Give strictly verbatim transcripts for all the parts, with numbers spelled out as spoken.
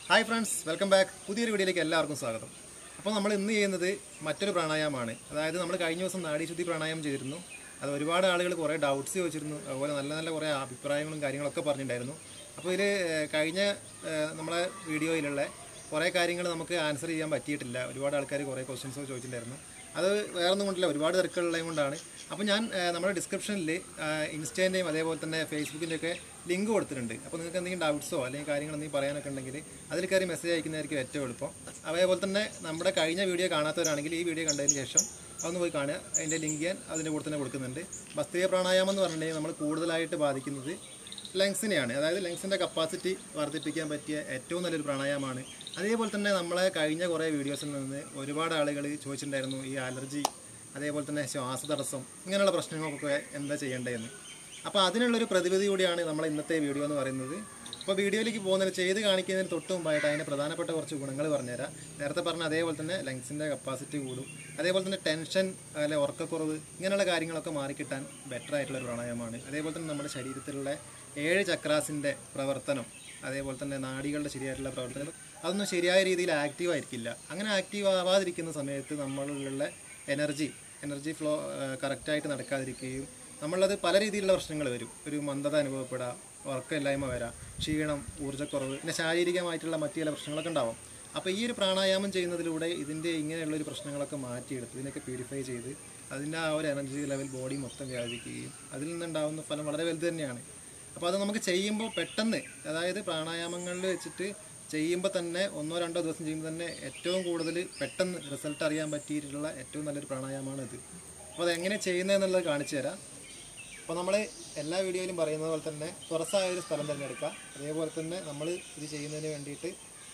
Hi friends, welcome back. പുതിയൊരു വീഡിയോയിലേക്ക് എല്ലാവർക്കും സ്വാഗതം. അപ്പോൾ നമ്മൾ ഇന്ന് ചെയ്യുന്നത് മറ്റൊരു പ്രാണായാമമാണ്. അതായത് നമ്മൾ കഴിഞ്ഞ ദിവസം നാഡീശുദ്ധി പ്രാണായാമം ചെയ്തിരുന്നു. അത് ഒരുപാട് ആളുകൾ കുറേ ഡൗട്ട്സ് ചോദിച്ചിരുന്നു. അതുപോലെ നല്ല നല്ല കുറേ അഭിപ്രായങ്ങളും കാര്യങ്ങളൊക്കെ പറഞ്ഞിട്ടുണ്ടായിരുന്നു. അപ്പോൾ ഇതിൽ കഴിഞ്ഞ നമ്മളെ വീഡിയോയിലുള്ള കുറേ കാര്യങ്ങൾ നമുക്ക് ആൻസർ ചെയ്യാൻ പറ്റിയിട്ടില്ല. ഒരുപാട് ആൾക്കാർ കുറേ ക്വസ്റ്റ്യൻസ് ചോദിച്ചിട്ടുണ്ടായിരുന്നു. അത് വേറൊന്നും കൊണ്ടില്ല, ഒരുപാട് തിരക്കുള്ളത് കൊണ്ടാണ്. അപ്പോൾ ഞാൻ നമ്മുടെ ഡിസ്ക്രിപ്ഷനിൽ ഇൻസ്റ്റേൻ്റെയും അതേപോലെ തന്നെ ഫേസ്ബുക്കിൻ്റെയൊക്കെ ലിങ്ക് കൊടുത്തിട്ടുണ്ട്. അപ്പോൾ നിങ്ങൾക്ക് എന്തെങ്കിലും ഡൗട്ട്സോ അല്ലെങ്കിൽ കാര്യങ്ങൾ എന്തെങ്കിലും പറയാനൊക്കെ ഉണ്ടെങ്കിൽ അതിൽ കയറി മെസ്സേജ് അയക്കുന്നതായിരിക്കും ഏറ്റവും എളുപ്പം. അതേപോലെ തന്നെ നമ്മുടെ കഴിഞ്ഞ വീഡിയോ കാണാത്തവരാണെങ്കിൽ ഈ വീഡിയോ കണ്ടതിന് ശേഷം അതൊന്ന് പോയി കാണുക. അതിൻ്റെ ലിങ്ക് ഞാൻ അതിൻ്റെ കൂടെ തന്നെ കൊടുക്കുന്നുണ്ട്. ഭസ്ത്രിക പ്രാണായാമം എന്ന് പറഞ്ഞിട്ടുണ്ടെങ്കിൽ നമ്മൾ കൂടുതലായിട്ട് ബാധിക്കുന്നത് ലങ്സിനെയാണ്. അതായത് ലങ്സിൻ്റെ കപ്പാസിറ്റി വർദ്ധിപ്പിക്കാൻ പറ്റിയ ഏറ്റവും നല്ലൊരു പ്രാണായാമമാണ്. അതേപോലെ തന്നെ നമ്മളെ കഴിഞ്ഞ കുറേ വീഡിയോസിൽ നിന്ന് ഒരുപാട് ആളുകൾ ചോദിച്ചിട്ടുണ്ടായിരുന്നു ഈ അലർജി, അതേപോലെ തന്നെ ശ്വാസതടസ്സം, ഇങ്ങനെയുള്ള പ്രശ്നങ്ങൾക്കൊക്കെ എന്താ ചെയ്യേണ്ടതെന്ന്. അപ്പോൾ അതിനുള്ളൊരു പ്രതിവിധി കൂടിയാണ് നമ്മൾ ഇന്നത്തെ വീഡിയോ എന്ന് പറയുന്നത്. അപ്പോൾ വീഡിയോയിലേക്ക് പോകുന്നതിന് ചെയ്ത് കാണിക്കുന്നതിന് തൊട്ട് മുമ്പായിട്ട് അതിൻ്റെ പ്രധാനപ്പെട്ട കുറച്ച് ഗുണങ്ങൾ പറഞ്ഞുതരാം. നേരത്തെ പറഞ്ഞ അതേപോലെ തന്നെ ലങ്സിൻ്റെ കപ്പാസിറ്റി കൂടും. അതേപോലെ തന്നെ ടെൻഷൻ, അല്ലെ ഉറക്കക്കുറവ്, ഇങ്ങനെയുള്ള കാര്യങ്ങളൊക്കെ മാറിക്കിട്ടാൻ ബെറ്റർ ആയിട്ടുള്ളൊരു പ്രാണായാമമാണ്. അതേപോലെ തന്നെ നമ്മുടെ ശരീരത്തിലുള്ള ഏഴ് ചക്രാസിൻ്റെ പ്രവർത്തനം, അതേപോലെ തന്നെ നാഡികളുടെ ശരിയായിട്ടുള്ള പ്രവർത്തനം, അതൊന്നും ശരിയായ രീതിയിൽ ആക്റ്റീവ് ആയിരിക്കില്ല. അങ്ങനെ ആക്റ്റീവ് ആവാതിരിക്കുന്ന സമയത്ത് നമ്മളിലുള്ള എനർജി എനർജി ഫ്ലോ കറക്റ്റായിട്ട് നടക്കാതിരിക്കുകയും നമ്മളത് പല രീതിയിലുള്ള പ്രശ്നങ്ങൾ വരും. ഒരു മന്ദത അനുഭവപ്പെടാം, ഉറക്കമില്ലായ്മ വരാം, ക്ഷീണം, ഊർജ്ജക്കുറവ്, പിന്നെ ശാരീരികമായിട്ടുള്ള മറ്റു ചില പ്രശ്നങ്ങളൊക്കെ ഉണ്ടാവും. അപ്പോൾ ഈ ഒരു പ്രാണായാമം ചെയ്യുന്നതിലൂടെ ഇതിൻ്റെ ഇങ്ങനെയുള്ളൊരു പ്രശ്നങ്ങളൊക്കെ മാറ്റിയെടുത്ത് ഇതിനൊക്കെ പ്യൂരിഫൈ ചെയ്ത് അതിൻ്റെ ആ ഒരു എനർജി ലെവൽ ബോഡി മൊത്തം വ്യാപിക്കുകയും അതിൽ നിന്നുണ്ടാകുന്ന ഫലം വളരെ വലുത് തന്നെയാണ്. അപ്പോൾ അത് നമുക്ക് ചെയ്യുമ്പോൾ പെട്ടെന്ന്, അതായത് പ്രാണായാമങ്ങളിൽ വെച്ചിട്ട് ചെയ്യുമ്പോൾ തന്നെ ഒന്നോ രണ്ടോ ദിവസം ചെയ്യുമ്പോൾ തന്നെ ഏറ്റവും കൂടുതൽ പെട്ടെന്ന് റിസൾട്ട് അറിയാൻ പറ്റിയിട്ടുള്ള ഏറ്റവും നല്ലൊരു പ്രാണായാമമാണ് ഇത്. അപ്പോൾ അതെങ്ങനെ ചെയ്യുന്നതെന്നുള്ളത് കാണിച്ചു തരാം. അപ്പോൾ നമ്മൾ എല്ലാ വീഡിയോയിലും പറയുന്നത് പോലെ തന്നെ തുറസായൊരു സ്ഥലം തിരഞ്ഞെടുക്കുക. അതേപോലെ തന്നെ നമ്മൾ ഇത് ചെയ്യുന്നതിന് വേണ്ടിയിട്ട്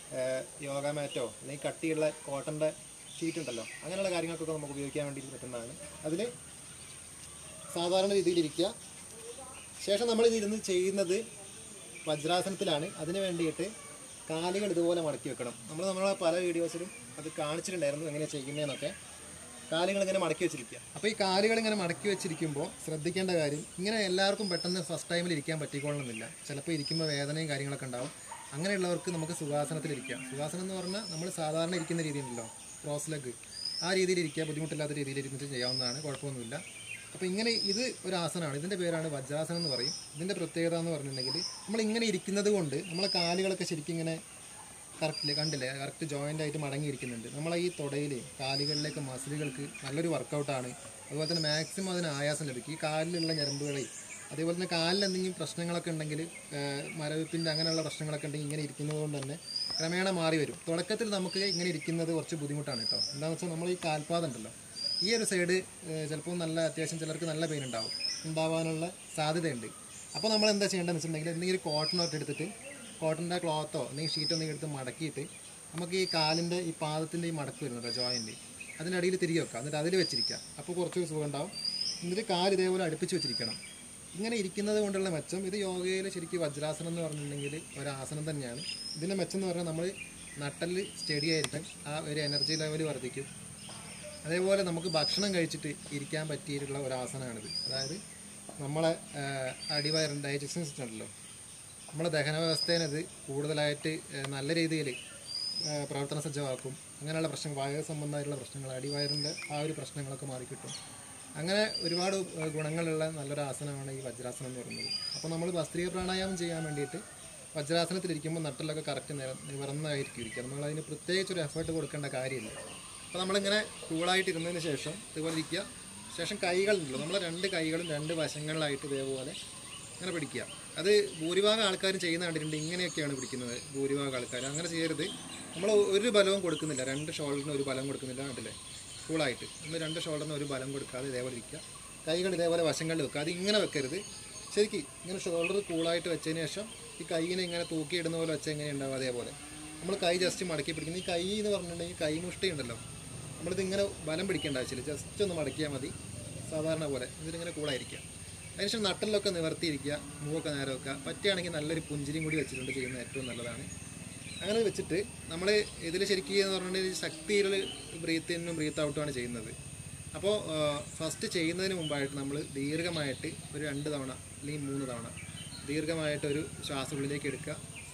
യോഗ മാറ്റോ അല്ലെങ്കിൽ കട്ടിയുള്ള കോട്ടൻ്റെ ഷീറ്റ് ഉണ്ടല്ലോ, അങ്ങനെയുള്ള കാര്യങ്ങൾക്കൊക്കെ നമുക്ക് ഉപയോഗിക്കാൻ വേണ്ടിയിട്ട് പറ്റുന്നതാണ്. അതിൽ സാധാരണ രീതിയിലിരിക്കുക. ശേഷം നമ്മൾ ഇതിരുന്ന് ചെയ്യുന്നത് വജ്രാസനത്തിലാണ്. അതിന് വേണ്ടിയിട്ട് കാലുകൾ ഇതുപോലെ മടക്കി വെക്കണം. നമ്മൾ നമ്മളെ പല വീഡിയോസിലും അത് കാണിച്ചിട്ടുണ്ടായിരുന്നു എങ്ങനെ ചെയ്യുന്നതെന്നൊക്കെ. കാലുകൾ ഇങ്ങനെ മടക്കി വെച്ചിരിക്കുക. അപ്പോൾ ഈ കാലുകൾ ഇങ്ങനെ മടക്കി വെച്ചിരിക്കുമ്പോൾ ശ്രദ്ധിക്കേണ്ട കാര്യം, ഇങ്ങനെ എല്ലാവർക്കും പെട്ടെന്ന് ഫസ്റ്റ് ടൈമിൽ ഇരിക്കാൻ പറ്റിക്കൊള്ളണമെന്നില്ല. ചിലപ്പോൾ ഇരിക്കുമ്പോൾ വേദനയും കാര്യങ്ങളൊക്കെ ഉണ്ടാവും. അങ്ങനെയുള്ളവർക്ക് നമുക്ക് സുഖാസനത്തിലിരിക്കാം. സുഖാസനം എന്ന് പറഞ്ഞാൽ നമ്മൾ സാധാരണ ഇരിക്കുന്ന രീതിയുണ്ടല്ലോ, ക്രോസ് ലെഗ്, ആ രീതിയിലിരിക്കുക. ബുദ്ധിമുട്ടില്ലാത്ത രീതിയിൽ ഇരുന്നിട്ട് ചെയ്യാവുന്നതാണ്, കുഴപ്പമൊന്നുമില്ല. അപ്പോൾ ഇങ്ങനെ ഇത് ഒരു ആസനമാണ്. ഇതിൻ്റെ പേരാണ് വജ്രാസനം എന്ന് പറയും. ഇതിൻ്റെ പ്രത്യേകത എന്ന് പറഞ്ഞിട്ടുണ്ടെങ്കിൽ നമ്മൾ ഇങ്ങനെ ഇരിക്കുന്നത് കൊണ്ട് നമ്മളെ കാലുകളൊക്കെ ശരിക്കും ഇങ്ങനെ കറക്റ്റില്ലേ, കണ്ടില്ലേ, കറക്റ്റ് ജോയിൻ്റ് ആയിട്ട് മടങ്ങിയിരിക്കുന്നുണ്ട്. നമ്മളെ ഈ തുടയിൽ കാലുകളിലേക്ക് മസിലുകൾക്ക് നല്ലൊരു വർക്കൗട്ടാണ്. അതുപോലെ തന്നെ മാക്സിമം അതിന് ആയാസം ലഭിക്കും. ഈ കാലിലുള്ള ഞരമ്പുകളെ, അതേപോലെ തന്നെ കാലിൽ എന്തെങ്കിലും പ്രശ്നങ്ങളൊക്കെ ഉണ്ടെങ്കിൽ, മരവിപ്പിൻ്റെ അങ്ങനെയുള്ള പ്രശ്നങ്ങളൊക്കെ ഉണ്ടെങ്കിൽ ഇങ്ങനെ ഇരിക്കുന്നത് കൊണ്ട് തന്നെ ക്രമേണ മാറി വരും. തുടക്കത്തിൽ നമുക്ക് ഇങ്ങനെ ഇരിക്കുന്നത് കുറച്ച് ബുദ്ധിമുട്ടാണ് കേട്ടോ. എന്താണെന്ന് വെച്ചാൽ നമ്മൾ ഈ കാൽപാദം ഉണ്ടല്ലോ, ഈ ഒരു സൈഡ് ചിലപ്പോൾ നല്ല അത്യാവശ്യം ചിലർക്ക് നല്ല പെയിൻ ഉണ്ടാവും, ഉണ്ടാവാനുള്ള സാധ്യതയുണ്ട്. അപ്പോൾ നമ്മൾ എന്താ ചെയ്യേണ്ടതെന്ന് വെച്ചിട്ടുണ്ടെങ്കിൽ എന്തെങ്കിലും കോട്ടണൊക്കെ എടുത്തിട്ട്, കോട്ടൻ്റെ ക്ലോത്തോ അല്ലെങ്കിൽ ഷീറ്റോ എന്തെങ്കിലും എടുത്ത് മടക്കിയിട്ട് നമുക്ക് ഈ കാലിൻ്റെ ഈ പാദത്തിൻ്റെ ഈ മടക്ക് വരുന്നത് ജോയിൻ്റ്, അതിൻ്റെ അടിയിൽ തിരികെ വെക്കാം. എന്നിട്ട് അതിൽ വെച്ചിരിക്കുക. അപ്പോൾ കുറച്ചൊരു സുഖം ഉണ്ടാവും. എന്നിട്ട് കാല് ഇതേപോലെ അടുപ്പിച്ച് വെച്ചിരിക്കണം. ഇങ്ങനെ ഇരിക്കുന്നത് കൊണ്ടുള്ള മെച്ചം, ഇത് യോഗയിൽ ശരിക്കും വജ്രാസനം എന്ന് പറഞ്ഞിട്ടുണ്ടെങ്കിൽ ഒരാസനം തന്നെയാണ്. ഇതിൻ്റെ മെച്ചം എന്ന് പറഞ്ഞാൽ നമ്മൾ നട്ടല് സ്റ്റഡി ആയിരിക്കും, ആ ഒരു എനർജി ലെവൽ വർദ്ധിക്കും. അതേപോലെ നമുക്ക് ഭക്ഷണം കഴിച്ചിട്ട് ഇരിക്കാൻ പറ്റിയിട്ടുള്ള ഒരാസനമാണിത്. അതായത് നമ്മളെ അടിവയറിൻ്റെ ഡൈജഷൻ സിസ്റ്റം ഉണ്ടല്ലോ, നമ്മളെ ദഹന വ്യവസ്ഥേനത് കൂടുതലായിട്ട് നല്ല രീതിയിൽ പ്രവർത്തന സജ്ജമാക്കും. അങ്ങനെയുള്ള പ്രശ്നങ്ങൾ, വയറ് സംബന്ധമായിട്ടുള്ള പ്രശ്നങ്ങൾ, അടിവയറിൻ്റെ ആ ഒരു പ്രശ്നങ്ങളൊക്കെ മാറിക്കിട്ടും. അങ്ങനെ ഒരുപാട് ഗുണങ്ങളുള്ള നല്ലൊരു ആസനമാണ് ഈ വജ്രാസനം എന്ന് പറയുന്നത്. അപ്പോൾ നമ്മൾ ഭസ്ത്രിക പ്രാണായാമം ചെയ്യാൻ വേണ്ടിയിട്ട് വജ്രാസനത്തിലിരിക്കുമ്പോൾ നട്ടലൊക്കെ കറക്റ്റ് നിര നിവർന്നതായിരിക്കും ഇരിക്കുക. നമ്മളതിന് പ്രത്യേകിച്ചൊരു എഫേർട്ട് കൊടുക്കേണ്ട കാര്യമില്ല. അപ്പോൾ നമ്മളിങ്ങനെ കൂളായിട്ട് ഇരുന്നതിന് ശേഷം ഇതുപോലെ ഇരിക്കുക. ശേഷം കൈകളുണ്ടല്ലോ, നമ്മളെ രണ്ട് കൈകളും രണ്ട് വശങ്ങളിലായിട്ട് ഇതേപോലെ ഇങ്ങനെ പിടിക്കുക. അത് ഭൂരിഭാഗം ആൾക്കാരും ചെയ്യുന്ന കണ്ടിട്ടുണ്ട്, ഇങ്ങനെയൊക്കെയാണ് പിടിക്കുന്നത് ഭൂരിഭാഗം ആൾക്കാർ. അങ്ങനെ ചെയ്യരുത്. നമ്മൾ ഒരു ബലവും കൊടുക്കുന്നില്ല, രണ്ട് ഷോൾഡറിന് ഒരു ബലം കൊടുക്കുന്നില്ല. കണ്ടില്ലേ, കൂളായിട്ട് നമ്മൾ രണ്ട് ഷോൾഡറിന് ഒരു ബലം കൊടുക്കാതെ ഇതേപോലെ ഇരിക്കുക. കൈകൾ ഇതേപോലെ വശങ്ങളിൽ വെക്കുക. അത് ഇങ്ങനെ വെക്കരുത്. ശരിക്കും ഇങ്ങനെ ഷോൾഡർ കൂളായിട്ട് വെച്ചതിന് ശേഷം ഈ കൈയിനെ ഇങ്ങനെ തൂക്കിയിടുന്ന പോലെ വെച്ചാൽ എങ്ങനെ ഉണ്ടാവും, അതേപോലെ നമ്മൾ കൈ ജസ്റ്റ് മടക്കി പിടിക്കുന്നത്. ഈ കൈ എന്ന് പറഞ്ഞിട്ടുണ്ടെങ്കിൽ കൈമുഷ്ടി ഉണ്ടല്ലോ, നമ്മളിത് ഇങ്ങനെ ബലം പിടിക്കേണ്ട ആവശ്യമില്ല, ജസ്റ്റ് ഒന്ന് മടക്കിയാൽ മതി സാധാരണ പോലെ. ഇതിലിങ്ങനെ കൂളായിരിക്കുക. അതിനുശേഷം നട്ടലിലൊക്കെ നിവർത്തിയിരിക്കുക, മൂവൊക്കെ നേരെ വെക്കുക. പറ്റുകയാണെങ്കിൽ നല്ലൊരു പുഞ്ചിരിയും കൂടി വെച്ചിട്ടുണ്ട് ചെയ്യുന്നത് ഏറ്റവും നല്ലതാണ്. അങ്ങനെ വെച്ചിട്ട് നമ്മൾ ഇതിൽ ശരിക്കും എന്ന് പറഞ്ഞിട്ടുണ്ടെങ്കിൽ ശക്തിയിൽ ബ്രീത്ത് ഇന്നും ബ്രീത്ത് ഔട്ടുമാണ് ചെയ്യുന്നത്. അപ്പോൾ ഫസ്റ്റ് ചെയ്യുന്നതിന് മുമ്പായിട്ട് നമ്മൾ ദീർഘമായിട്ട് ഒരു രണ്ട് തവണ അല്ലെങ്കിൽ മൂന്ന് തവണ ദീർഘമായിട്ടൊരു ശ്വാസം ഉള്ളിലേക്ക് എടുക്കുക,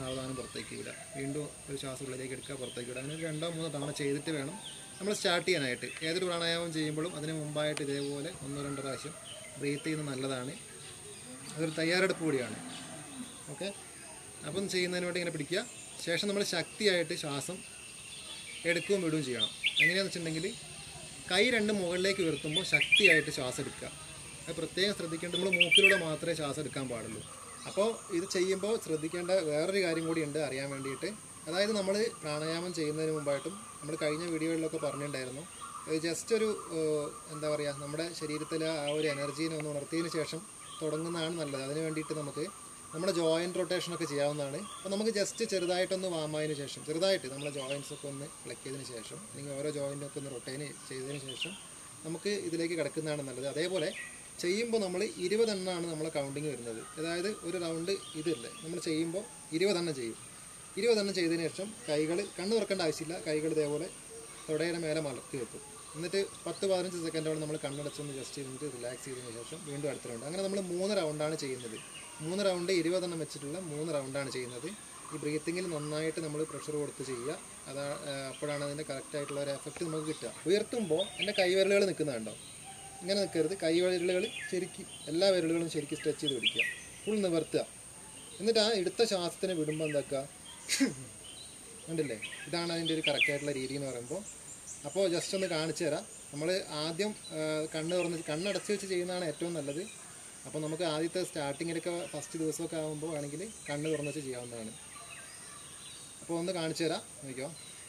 സാവധാനം പുറത്തേക്ക് വിടുക. വീണ്ടും ഒരു ശ്വാസം ഉള്ളിലേക്ക് എടുക്കുക, പുറത്തേക്ക് വിടുക. അങ്ങനെ രണ്ടോ മൂന്നോ തവണ ചെയ്തിട്ട് വേണം നമ്മൾ സ്റ്റാർട്ട് ചെയ്യാനായിട്ട്. ഏതൊരു പ്രാണായാമം ചെയ്യുമ്പോഴും അതിന് മുമ്പായിട്ട് ഇതേപോലെ ഒന്നോ രണ്ടോ പ്രാവശ്യം ബ്രീത്ത് ചെയ്യുന്നത് നല്ലതാണ്. അതൊരു തയ്യാറെടുപ്പ് കൂടിയാണ്. ഓക്കെ, അപ്പം ചെയ്യുന്നതിന് വേണ്ടി ഇങ്ങനെ പിടിക്കുക. ശേഷം നമ്മൾ ശക്തിയായിട്ട് ശ്വാസം എടുക്കുകയും വിടുകയും ചെയ്യണം. എങ്ങനെയാണെന്ന് വെച്ചിട്ടുണ്ടെങ്കിൽ കൈ രണ്ട് മുകളിലേക്ക് ഉയർത്തുമ്പോൾ ശക്തിയായിട്ട് ശ്വാസം എടുക്കുക. അത് പ്രത്യേകം ശ്രദ്ധിക്കേണ്ടത് നമ്മൾ മൂക്കിലൂടെ മാത്രമേ ശ്വാസം എടുക്കാൻ പാടുള്ളൂ. അപ്പോൾ ഇത് ചെയ്യുമ്പോൾ ശ്രദ്ധിക്കേണ്ട വേറൊരു കാര്യം കൂടി ഉണ്ട് അറിയാൻ വേണ്ടിയിട്ട്. അതായത് നമ്മൾ പ്രാണായാമം ചെയ്യുന്നതിന് മുമ്പായിട്ടും നമ്മൾ കഴിഞ്ഞ വീഡിയോകളിലൊക്കെ പറഞ്ഞിട്ടുണ്ടായിരുന്നു, ജസ്റ്റ് ഒരു എന്താ പറയുക, നമ്മുടെ ശരീരത്തിലെ ആ ഒരു എനർജീനെ ഒന്ന് ഉണർത്തിയതിന് ശേഷം തുടങ്ങുന്നതാണ് നല്ലത്. അതിന് വേണ്ടിയിട്ട് നമുക്ക് നമ്മുടെ ജോയിൻറ്റ് റൊട്ടേഷനൊക്കെ ചെയ്യാവുന്നതാണ്. അപ്പോൾ നമുക്ക് ജസ്റ്റ് ചെറുതായിട്ടൊന്ന് വാമായതിന് ശേഷം, ചെറുതായിട്ട് നമ്മളെ ജോയിൻറ്റ്സൊക്കെ ഒന്ന് ഇളക്കിയതിന് ശേഷം, അല്ലെങ്കിൽ ഓരോ ജോയിൻ്റൊക്കെ ഒന്ന് റൊട്ടൈൻ ചെയ്തതിന് ശേഷം നമുക്ക് ഇതിലേക്ക് കിടക്കുന്നതാണ് നല്ലത്. അതേപോലെ ചെയ്യുമ്പോൾ നമ്മൾ ഇരുപതെണ്ണമാണ് നമ്മളെ കൗണ്ടിങ് വരുന്നത്. അതായത് ഒരു റൗണ്ട് ഇതില്ലേ നമ്മൾ ചെയ്യുമ്പോൾ ഇരുപതെണ്ണം ചെയ്യും. ഇരുപതെണ്ണം ചെയ്തതിന് ശേഷം കൈകൾ, കണ്ണ് തുറക്കേണ്ട ആവശ്യമില്ല, കൈകൾ ഇതേപോലെ തുടയുടെ മേലെ മലർത്തി വെക്കും. എന്നിട്ട് പത്ത് പതിനഞ്ച് സെക്കൻഡോളം നമ്മൾ കണ്ണടച്ചൊന്ന് ജസ്റ്റ് ഇരുന്നിട്ട് റിലാക്സ് ചെയ്തതിന് ശേഷം വീണ്ടും അടുത്ത റൗണ്ട്. അങ്ങനെ നമ്മൾ മൂന്ന് റൗണ്ടാണ് ചെയ്യുന്നത്. മൂന്ന് റൗണ്ട് ഇരുപതെണ്ണം വെച്ചിട്ടുള്ള മൂന്ന് റൗണ്ടാണ് ചെയ്യുന്നത്. ഈ ബ്രീത്തിങ്ങിൽ നന്നായിട്ട് നമ്മൾ പ്രഷർ കൊടുത്ത് ചെയ്യുക. അതാ അപ്പോഴാണ് അതിൻ്റെ കറക്റ്റായിട്ടുള്ള ഒരു എഫക്റ്റ് നമുക്ക് കിട്ടുക. ഉയർത്തുമ്പോൾ എൻ്റെ കൈവിരലുകൾ നിൽക്കുന്നുണ്ടോ, ഇങ്ങനെ നിൽക്കരുത്. കൈവിരലുകൾ ശരിക്കും എല്ലാ വിരലുകളും ശരിക്കും സ്ട്രെച്ച് ചെയ്ത് പിടിക്കുക, ഫുൾ നിവർത്തുക. എന്നിട്ട് ആ എടുത്ത ശ്വാസത്തിന് വിടുമ്പോൾ എന്താക്കുക, കണ്ടില്ലേ, ഇതാണ് അതിൻ്റെ ഒരു കറക്റ്റായിട്ടുള്ള രീതി എന്ന് പറയുമ്പോൾ. അപ്പോൾ ജസ്റ്റ് ഒന്ന് കാണിച്ചു തരാം. നമ്മൾ ആദ്യം കണ്ണ് തുറന്ന് കണ്ണടച്ച് വെച്ച് ചെയ്യുന്നതാണ് ഏറ്റവും നല്ലത്. അപ്പോൾ നമുക്ക് ആദ്യത്തെ സ്റ്റാർട്ടിങ്ങിലൊക്കെ ഫസ്റ്റ് ദിവസമൊക്കെ ആകുമ്പോൾ ആണെങ്കിൽ കണ്ണ് തുറന്ന് വെച്ച് ചെയ്യാവുന്നതാണ്. അപ്പോൾ ഒന്ന് കാണിച്ചു തരാം, നോക്കിയോ.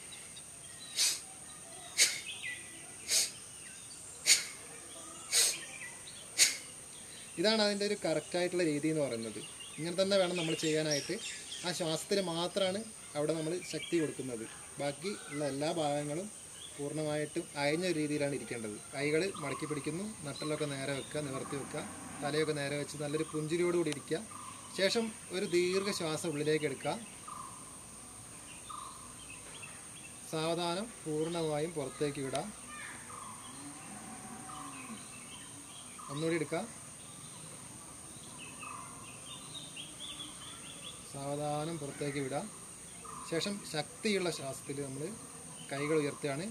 ഇതാണ് അതിൻ്റെ ഒരു കറക്റ്റായിട്ടുള്ള രീതി എന്ന് പറയുന്നത്. ഇങ്ങനെ തന്നെ വേണം നമ്മൾ ചെയ്യാനായിട്ട്. ആ ശ്വാസത്തിൽ മാത്രമാണ് അവിടെ നമ്മൾ ശക്തി കൊടുക്കുന്നത്. ബാക്കി ഉള്ള എല്ലാ ഭാഗങ്ങളും പൂർണ്ണമായിട്ടും അയഞ്ഞ രീതിയിലാണ് ഇരിക്കേണ്ടത്. കൈകൾ മടക്കി പിടിക്കുന്നു, നട്ടലൊക്കെ നേരെ വെക്കുക, നിവർത്തി വെക്കുക, തലയൊക്കെ നേരെ വെച്ച് നല്ലൊരു പുഞ്ചിരിയോടുകൂടി ഇരിക്കുക. ശേഷം ഒരു ദീർഘശ്വാസം ഉള്ളിലേക്ക് എടുക്കുക. സാവധാനം പൂർണ്ണമായും പുറത്തേക്ക് വിടാം. ഒന്നുകൂടി എടുക്കുക. സാവധാനം പുറത്തേക്ക് വിടാം. ശേഷം ശക്തിയുള്ള ശ്വാസത്തിൽ നമ്മൾ കൈകൾ ഉയർത്തുകയാണ്.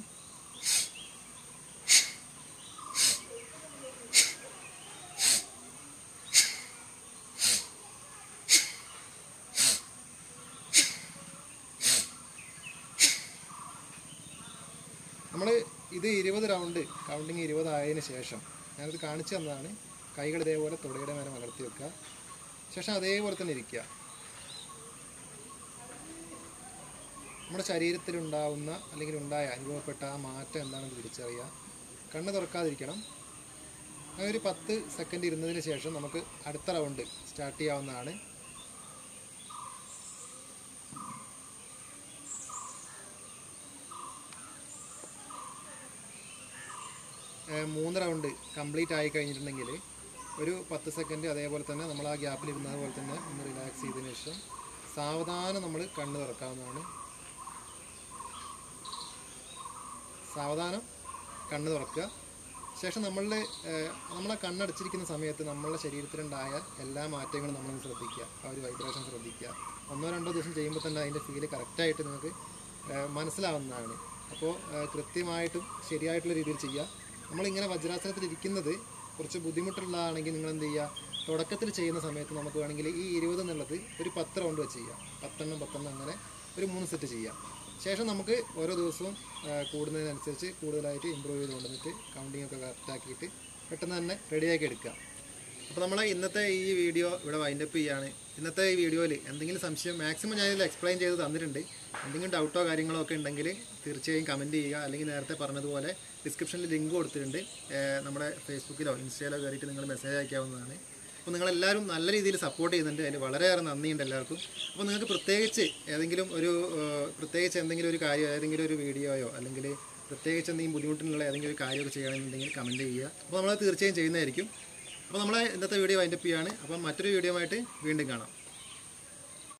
നമ്മൾ ഇത് ഇരുപത് റൗണ്ട് കൗണ്ടിങ് ഇരുപതായതിന് ശേഷം ഞാനത് കാണിച്ചു തന്നതാണ്. കൈകൾ ഇതേപോലെ തുടയുടെ മേലെ മലർത്തി വെക്കുക. ശേഷം അതേപോലെ തന്നെ ഇരിക്കുക. നമ്മുടെ ശരീരത്തിലുണ്ടാവുന്ന അല്ലെങ്കിൽ ഉണ്ടായ അനുഭവപ്പെട്ട ആ മാറ്റം എന്താണെന്ന് തിരിച്ചറിയുക. കണ്ണ് തുറക്കാതിരിക്കണം. അങ്ങനെ ഒരു പത്ത് സെക്കൻഡ് ഇരുന്നതിന് ശേഷം നമുക്ക് അടുത്ത റൗണ്ട് സ്റ്റാർട്ട് ചെയ്യാവുന്നതാണ്. മൂന്ന് റൗണ്ട് കംപ്ലീറ്റ് ആയി കഴിഞ്ഞിട്ടുണ്ടെങ്കിൽ ഒരു പത്ത് സെക്കൻഡ് അതേപോലെ തന്നെ നമ്മൾ ആ ഗ്യാപ്പിൽ ഇരുന്നത് പോലെ തന്നെ ഒന്ന് റിലാക്സ് ചെയ്തതിന് ശേഷം സാവധാനം നമ്മൾ കണ്ണ് തുറക്കാവുന്നതാണ്. സാവധാനം കണ്ണ് തുറക്കുക. ശേഷം നമ്മളുടെ നമ്മളെ കണ്ണടച്ചിരിക്കുന്ന സമയത്ത് നമ്മളുടെ ശരീരത്തിലുണ്ടായ എല്ലാ മാറ്റങ്ങളും നമ്മളൊന്ന് ശ്രദ്ധിക്കുക. ആ ഒരു വൈബ്രേഷൻ ശ്രദ്ധിക്കുക. ഒന്നോ രണ്ടോ ദിവസം ചെയ്യുമ്പോൾ തന്നെ അതിൻ്റെ ഫീല് കറക്റ്റായിട്ട് നിങ്ങൾക്ക് മനസ്സിലാവുന്നതാണ്. അപ്പോൾ കൃത്യമായിട്ടും ശരിയായിട്ടുള്ള രീതിയിൽ ചെയ്യുക. നമ്മളിങ്ങനെ വജ്രാസനത്തിൽ ഇരിക്കുന്നത് കുറച്ച് ബുദ്ധിമുട്ടുള്ളതാണെങ്കിൽ നിങ്ങൾ എന്ത് ചെയ്യുക, തുടക്കത്തിൽ ചെയ്യുന്ന സമയത്ത് നമുക്ക് വേണമെങ്കിൽ ഈ ഇരുപത് എന്നുള്ളത് ഒരു പത്ത് റൗണ്ട് വെച്ച് ചെയ്യാം. പത്തെണ്ണം പത്തെണ്ണം അങ്ങനെ ഒരു മൂന്ന് സെറ്റ് ചെയ്യാം. ശേഷം നമുക്ക് ഓരോ ദിവസവും കൂടുന്നതിനനുസരിച്ച് കൂടുതലായിട്ട് ഇമ്പ്രൂവ് ചെയ്ത് കൊണ്ടുവന്നിട്ട് കൗണ്ടിങ് ഒക്കെ കറക്റ്റാക്കിയിട്ട് പെട്ടെന്ന് തന്നെ റെഡിയാക്കി എടുക്കുക. അപ്പോൾ നമ്മൾ ഇന്നത്തെ ഈ വീഡിയോ ഇവിടെ വൈൻഡപ്പ് ചെയ്യുകയാണ്. ഇന്നത്തെ ഈ വീഡിയോയിൽ എന്തെങ്കിലും സംശയം മാക്സിമം ഞാനിതിൽ എക്സ്പ്ലെയിൻ ചെയ്ത് തന്നിട്ടുണ്ട്. എന്തെങ്കിലും ഡൗട്ടോ കാര്യങ്ങളോ ഒക്കെ ഉണ്ടെങ്കിൽ തീർച്ചയായും കമൻറ്റ് ചെയ്യുക. അല്ലെങ്കിൽ നേരത്തെ പറഞ്ഞതുപോലെ ഡിസ്ക്രിപ്ഷനിൽ ലിങ്ക് കൊടുത്തിട്ടുണ്ട്. നമ്മുടെ ഫേസ്ബുക്കിലോ ഇൻസ്റ്റയിലോ കയറിയിട്ട് നിങ്ങൾ മെസ്സേജ് അയക്കാവുന്നതാണ്. അപ്പോൾ നിങ്ങളെല്ലാവരും നല്ല രീതിയിൽ സപ്പോർട്ട് ചെയ്യുന്നുണ്ട്. അതിൽ വളരെയേറെ നന്ദിയുണ്ട് എല്ലാവർക്കും. അപ്പോൾ നിങ്ങൾക്ക് പ്രത്യേകിച്ച് ഏതെങ്കിലും ഒരു പ്രത്യേകിച്ച് എന്തെങ്കിലും ഒരു കാര്യം, ഏതെങ്കിലും ഒരു വീഡിയോയോ അല്ലെങ്കിൽ പ്രത്യേകിച്ച് എന്തെങ്കിലും ബുദ്ധിമുട്ടിനുള്ള ഏതെങ്കിലും ഒരു കാര്യമൊക്കെ ചെയ്യണമെന്നുണ്ടെങ്കിൽ കമൻറ്റ് ചെയ്യുക. അപ്പോൾ നമ്മൾ തീർച്ചയായും ചെയ്യുന്നതായിരിക്കും. അപ്പോൾ നമ്മളെ ഇന്നത്തെ വീഡിയോ വൈൻഡപ്പ് ചെയ്യുകയാണ്. അപ്പം മറ്റൊരു വീഡിയോ ആയിട്ട് വീണ്ടും കാണാം.